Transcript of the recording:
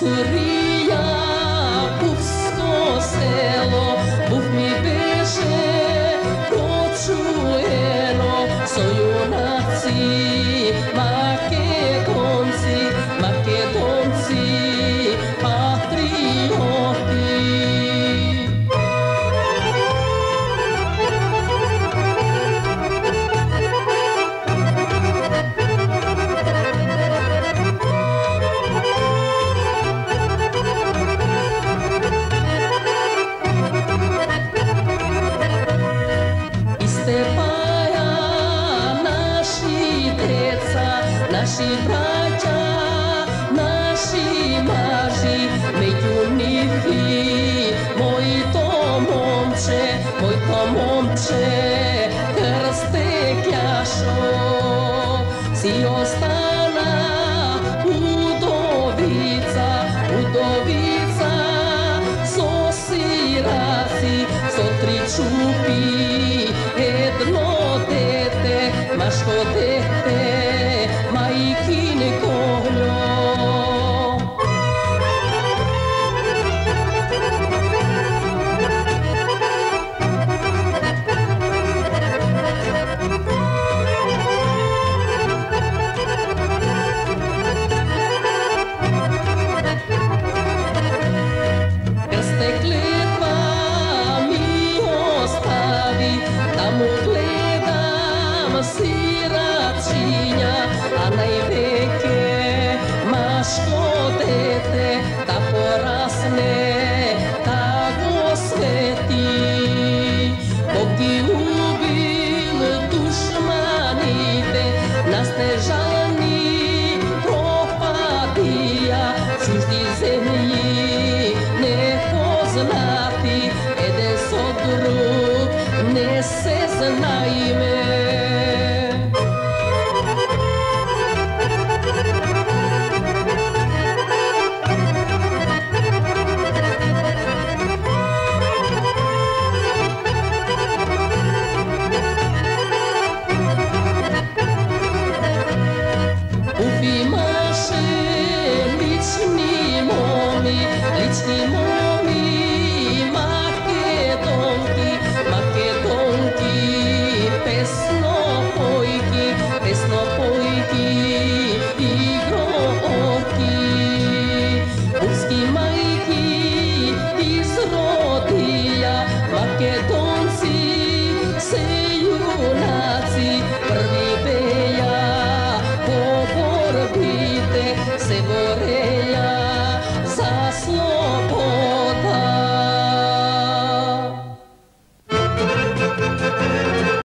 История Бувско село, Був ми беше прочуено со юнаци, македонци, македонци, патриоти. Наши братя, наши мажи, меѓу нив и моето момче, крсте ќашо, си остана удовица, удовица, со сираци, со три чупи, едно дете, машко дете, мајкине колјо. Крсте клетва ми остави, таму гледам сирачиња, а највеќе машко дете да порасне, да го свети. Бог ги убил душманите, настежани пропадија, чужди земји непознати, еден со друг не се знаеме. Лични моми, македонки, македонки, песно појки, игроки. Пулски мајки изродија, македонци се јунаци, први беја, по борбите се бореја.